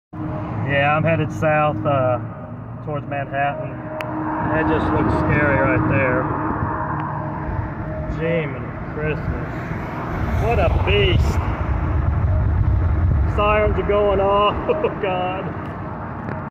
Yeah, I'm headed south towards Manhattan. That just looks scary right there. Jiminy Christmas. What a beast. Sirens are going off. Oh God.